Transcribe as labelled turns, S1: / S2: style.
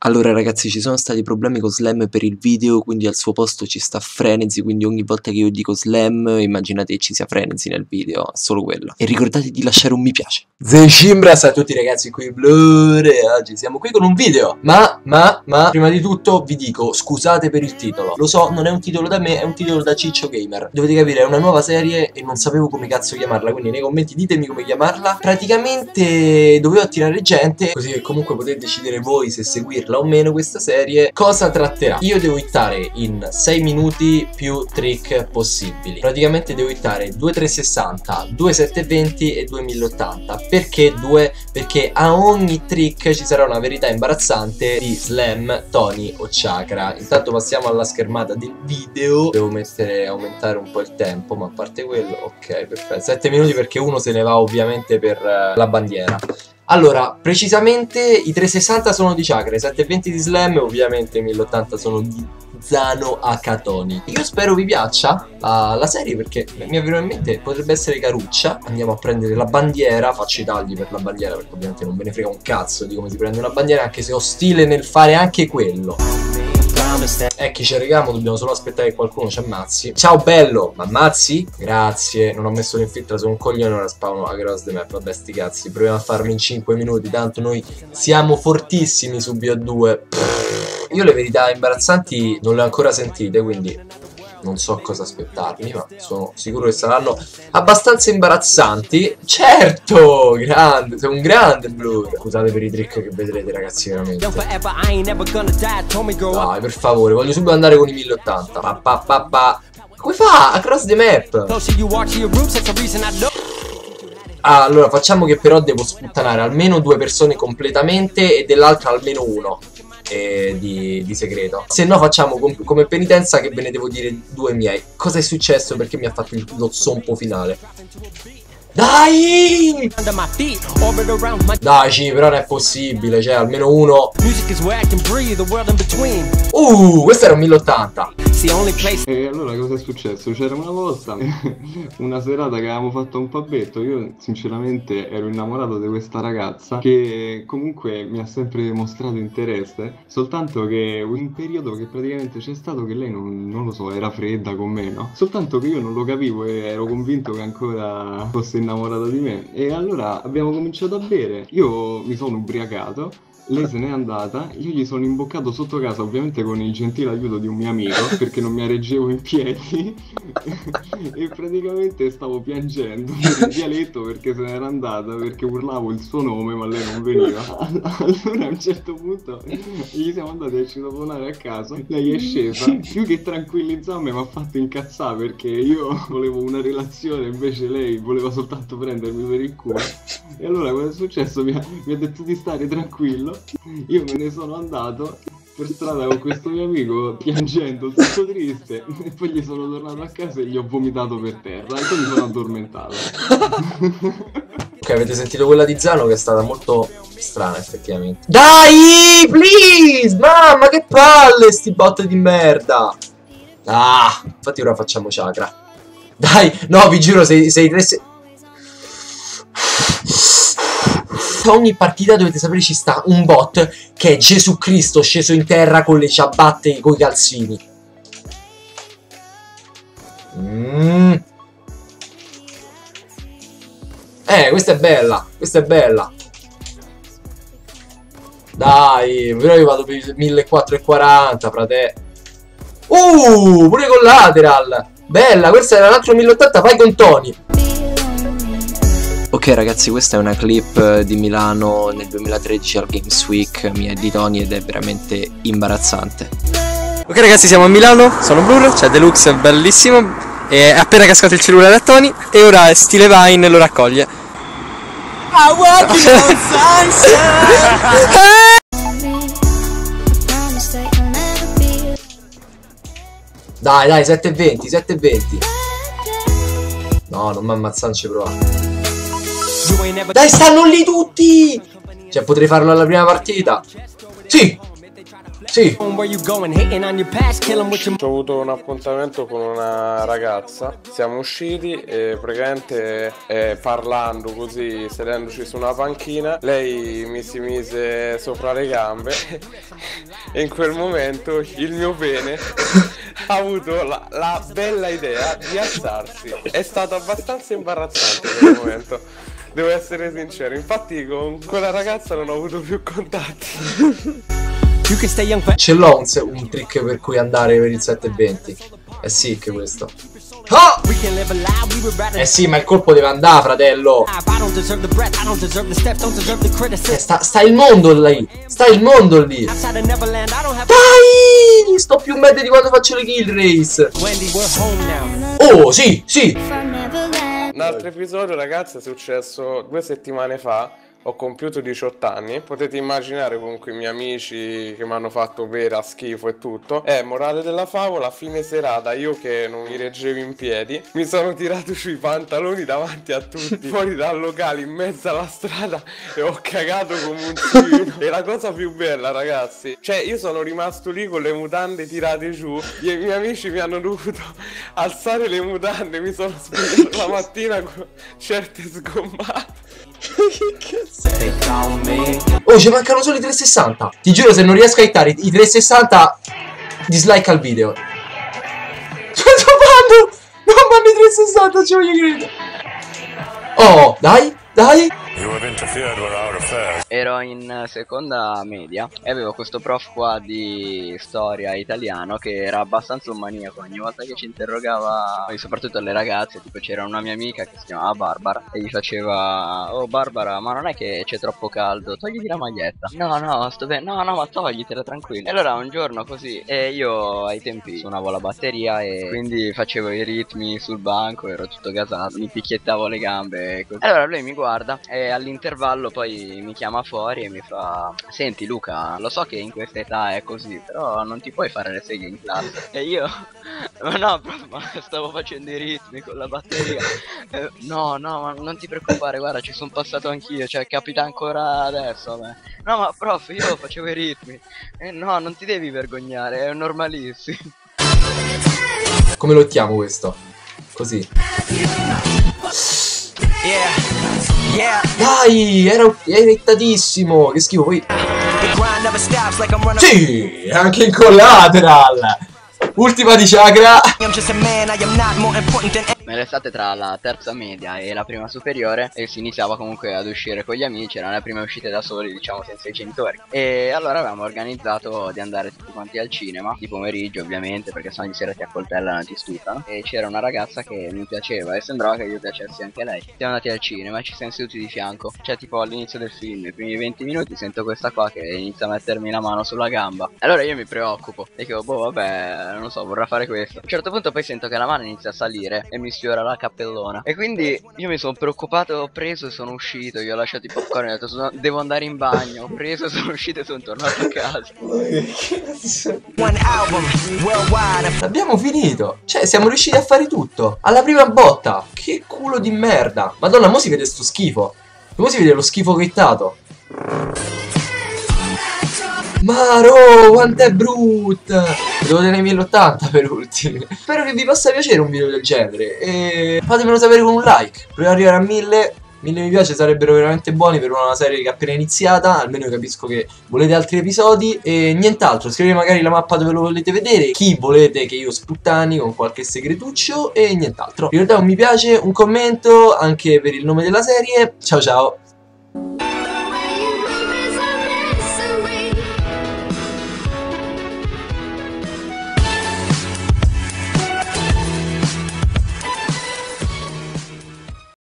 S1: Allora ragazzi, ci sono stati problemi con Slam per il video, quindi al suo posto ci sta Frenzy, quindi ogni volta che io dico Slam immaginate che ci sia Frenzy nel video, solo quello. E ricordate di lasciare un mi piace. Zecimbras a tutti ragazzi qui Blur, e oggi siamo qui con un video. Ma prima di tutto vi dico scusate per il titolo. Lo so, non è un titolo da me, è un titolo da Ciccio Gamer. Dovete capire, è una nuova serie e non sapevo come cazzo chiamarla, quindi nei commenti ditemi come chiamarla. Praticamente dovevo attirare gente, così che comunque potete decidere voi se seguirla o meno questa serie. Cosa tratterà? Io devo hittare in 6 minuti più trick possibili. Praticamente devo hittare 2 360, 2 720 e 2 1080. Perché 2? Perché a ogni trick ci sarà una verità imbarazzante di Slam, Tony o Chakra. Intanto passiamo alla schermata del video. Devo aumentare un po' il tempo, ma a parte quello, ok, perfetto. 7 minuti perché uno se ne va ovviamente per la bandiera. Allora, precisamente i 360 sono di Chakra, i 720 di Slam e ovviamente i 1080 sono di Zano Akatoni. Io spero vi piaccia la serie perché mi è venuto in mente potrebbe essere caruccia. Andiamo a prendere la bandiera, faccio i tagli per la bandiera perché ovviamente non me ne frega un cazzo di come si prende una bandiera, anche se ho stile nel fare anche quello. Chi ci regamo, dobbiamo solo aspettare che qualcuno ci ammazzi. Ciao bello, ma ammazzi? Grazie, non ho messo l'infiltra, sono un coglione, ora spawno across the map. Vabbè sti cazzi, proviamo a farlo in 5 minuti, tanto noi siamo fortissimi su BO2. Io le verità imbarazzanti non le ho ancora sentite, quindi non so cosa aspettarmi, ma sono sicuro che saranno abbastanza imbarazzanti. Certo, grande, sei un grande Blur. Scusate per i trick che vedrete ragazzi, veramente. Dai, per favore, voglio subito andare con i 1080. Come fa? Across the map. Allora, facciamo che però devo sputtanare almeno 2 persone completamente e dell'altra almeno uno di segreto. Se no facciamo come penitenza che ve ne devo dire 2 miei. Cosa è successo? Perché mi ha fatto lo zompo finale. Dai! Dai, però non è possibile, cioè almeno uno. Questo era un 1080.
S2: E allora cosa è successo? C'era una volta, una serata che avevamo fatto un pabbetto. Io sinceramente ero innamorato di questa ragazza che comunque mi ha sempre mostrato interesse. Soltanto che un periodo che praticamente c'è stato che lei non lo so, era fredda con me, no? Soltanto che io non lo capivo e ero convinto che ancora fosse innamorata di me. E allora abbiamo cominciato a bere. Io mi sono ubriacato, lei se n'è andata, io gli sono imboccato sotto casa, ovviamente con il gentile aiuto di un mio amico, perché non mi reggevo in piedi e praticamente stavo piangendo per il dialetto perché se n'era andata, perché urlavo il suo nome ma lei non veniva. Allora a un certo punto gli siamo andati a citofonare a casa, lei è scesa, più che tranquillizzarmi mi ha fatto incazzare perché io volevo una relazione, invece lei voleva soltanto prendermi per il culo. E allora cosa è successo? Mi ha detto di stare tranquillo. Io me ne sono andato per strada con questo mio amico piangendo, tutto triste, e poi gli sono tornato a casa e gli ho vomitato per terra e poi mi sono addormentato.
S1: Ok, avete sentito quella di Zano che è stata molto strana effettivamente. Dai, please, mamma che palle sti bot di merda. Infatti ora facciamo Chakra. Dai, no, vi giuro, sei 3 ogni partita dovete sapere ci sta un bot che è Gesù Cristo sceso in terra con le ciabatte e coi calzini. Questa è bella, questa è bella. Dai, però io vado per 1440, frate. Pure con lateral. Bella, questa era un altro 1080, vai con Tony. Ok ragazzi, questa è una clip di Milano nel 2013 al Games Week mia e di Tony ed è veramente imbarazzante.
S3: Ok ragazzi, siamo a Milano, sono Blur, c'è Deluxe, bellissimo, è appena cascato il cellulare a Tony e ora stile Vine lo raccoglie.
S1: Dai, 720, 720. No, non mi ammazzare, non ci provare. Dai, stanno lì tutti! Cioè, potrei farlo alla prima partita. Sì! Sì.
S4: Ho avuto un appuntamento con una ragazza, siamo usciti e praticamente parlando così, sedendoci su una panchina, lei mi si mise sopra le gambe e in quel momento il mio pene ha avuto la bella idea di alzarsi. È stato abbastanza imbarazzante quel momento, devo essere sincero, infatti con quella ragazza non ho avuto più contatti.
S1: Ce l'ho un trick per cui andare per il 720. È sick questo. Oh! Eh sì, ma il colpo deve andare, fratello. Sta il mondo lì. Sta il mondo lì. Dai! Sto più mad di quando faccio le kill race. Oh, sì, sì.
S4: Un altro episodio, ragazzi, è successo 2 settimane fa. Ho compiuto 18 anni, potete immaginare comunque i miei amici che mi hanno fatto bere a schifo e tutto. Morale della favola, a fine serata io che non mi reggevo in piedi, mi sono tirato sui pantaloni davanti a tutti, fuori dal locale, in mezzo alla strada, e ho cagato come un civino. E la cosa più bella, ragazzi, cioè io sono rimasto lì con le mutande tirate giù, e i miei amici mi hanno dovuto alzare le mutande, mi sono svegliato la mattina con certe sgommate.
S1: Oh, ci mancano solo i 360. Ti giuro, se non riesco a hittare i 360, dislike al video. Sto fanno? Non vanno i 360, ci voglio credere. Oh, dai, dai.
S5: Ero in seconda media e avevo questo prof qua di storia italiano che era abbastanza un maniaco. Ogni volta che ci interrogava, soprattutto le ragazze, tipo c'era una mia amica che si chiamava Barbara e gli faceva: oh Barbara, ma non è che c'è troppo caldo, togliti la maglietta. No no, sto bene, no no, ma toglitela, tranquillo. E allora un giorno così, e io ai tempi suonavo la batteria e quindi facevo i ritmi sul banco, ero tutto gasato, mi picchiettavo le gambe e così. Allora lui mi guarda e all'intervallo poi mi chiama fuori e mi fa: senti Luca, lo so che in questa età è così, però non ti puoi fare le seghe in classe. E io: ma no prof, ma stavo facendo i ritmi con la batteria. No no, ma non ti preoccupare, guarda, ci sono passato anch'io, cioè capita ancora adesso a me. No ma prof, io facevo i ritmi. No, non ti devi vergognare, è normalissimo.
S1: Come lo chiamo questo? Così. Dai, era irritatissimo. Che schifo, poi. Sì, anche in collateral. Ultima di chakra.
S5: Nell'estate tra la terza media e la prima superiore si iniziava comunque ad uscire con gli amici, erano le prime uscite da soli, diciamo, senza i genitori. E allora avevamo organizzato di andare tutti quanti al cinema, di pomeriggio ovviamente, perché sennò di sera ti accoltellano e ti stuzzano. E c'era una ragazza che mi piaceva e sembrava che io piacessi anche lei. Siamo andati al cinema e ci siamo seduti di fianco, cioè tipo all'inizio del film, i primi 20 minuti sento questa qua che inizia a mettermi la mano sulla gamba. Allora io mi preoccupo e dico: boh vabbè, non so, vorrà fare questo. A un certo punto poi sento che la mano inizia a salire e mi sfiora la cappellona. E quindi io mi sono preoccupato, ho preso e sono uscito. Io ho lasciato i popcorn e ho detto: devo andare in bagno. Ho preso e sono uscito e sono tornato a casa.
S1: Abbiamo finito. Cioè, siamo riusciti a fare tutto alla prima botta. Che culo di merda. Madonna, mo si vede sto schifo. Mo si vede lo schifo che ho hittato. Maro, quanto è brutta. Devo tenere 1080 per ultimi. Spero che vi possa piacere un video del genere e fatemelo sapere con un like. Proviamo ad arrivare a 1000 mi piace, sarebbero veramente buoni per una serie che è appena iniziata. Almeno io capisco che volete altri episodi. E nient'altro, scrivete magari la mappa dove lo volete vedere, chi volete che io sputtani con qualche segretuccio. E nient'altro, ricordate un mi piace, un commento anche per il nome della serie. Ciao ciao.